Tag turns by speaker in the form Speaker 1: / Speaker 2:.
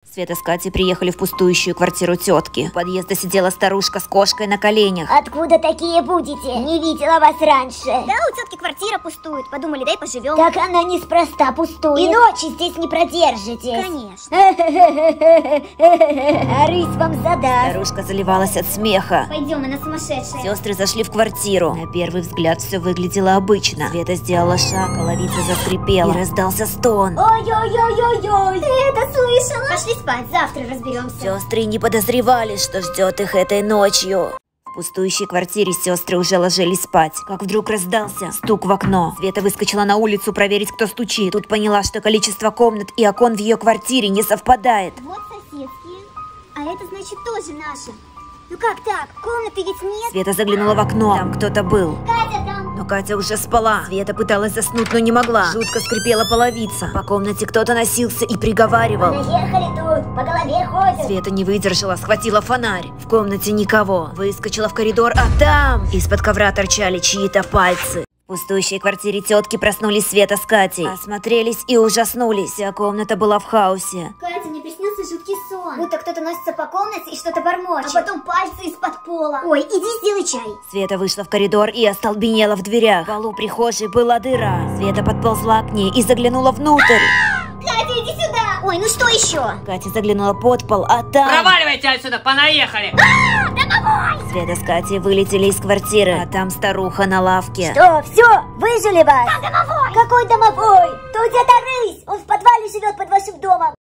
Speaker 1: Света с Катей приехали в пустующую квартиру тетки. У подъезда сидела старушка с кошкой на коленях.
Speaker 2: Откуда такие будете? Не видела вас раньше.
Speaker 3: Да, у тетки квартира пустует. Подумали, дай поживем.
Speaker 2: Так она неспроста пустует. И ночи здесь не продержитесь.
Speaker 3: Конечно.
Speaker 2: А рысь вам задаст.
Speaker 1: Старушка заливалась от смеха.
Speaker 3: Пойдем, она сумасшедшая.
Speaker 1: Сестры зашли в квартиру. На первый взгляд все выглядело обычно. Света сделала шаг, половица заскрипела. И раздался стон.
Speaker 2: Ой-ой-ой-ой-ой.
Speaker 3: Ты это слышала? Пошли спать, завтра разберемся.
Speaker 1: Сестры не подозревали, что ждет их этой ночью. В пустующей квартире сестры уже ложились спать, как вдруг раздался стук в окно. Света выскочила на улицу проверить, кто стучит. Тут поняла, что количество комнат и окон в ее квартире не совпадает.
Speaker 3: Вот соседские, а это значит тоже наши. Ну как так? Комнаты ведь нет.
Speaker 1: Света заглянула в окно, там кто-то был.
Speaker 3: Катя там.
Speaker 1: Но Катя уже спала. Света пыталась заснуть, но не могла. Жутко скрипела половица. По комнате кто-то носился и приговаривал.
Speaker 2: Наехали тут, по голове ходят.
Speaker 1: Света не выдержала, схватила фонарь. В комнате никого. Выскочила в коридор, а там из-под ковра торчали чьи-то пальцы. В пустующей квартире тетки проснулись Света с Катей. Осмотрелись и ужаснулись. Вся комната была в хаосе.
Speaker 3: Катя, мне приснился жуткий сон. Будто кто-то носится по комнате и что-то бормочет. А потом пальцы из-под пола. Ой, иди сделай чай.
Speaker 1: Света вышла в коридор и остолбенела в дверях. В полу прихожей была дыра. Света подползла к ней и заглянула внутрь.
Speaker 3: Катя, иди сюда. Ой, ну что еще?
Speaker 1: Катя заглянула под пол, а там...
Speaker 4: Проваливайте отсюда, понаехали!
Speaker 1: Света с Катей вылетели из квартиры, а там старуха на лавке.
Speaker 2: Что, все, выжили вас? Как домовой? Какой домовой? Тут где-то рысь, он в подвале живет под вашим домом.